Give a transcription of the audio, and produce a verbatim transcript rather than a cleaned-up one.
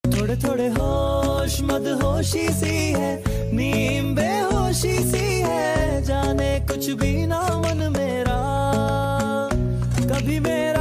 थोड़े थोड़े होश मदहोशी सी है, नीम बेहोशी सी है, जाने कुछ भी ना मन मेरा, कभी मेरा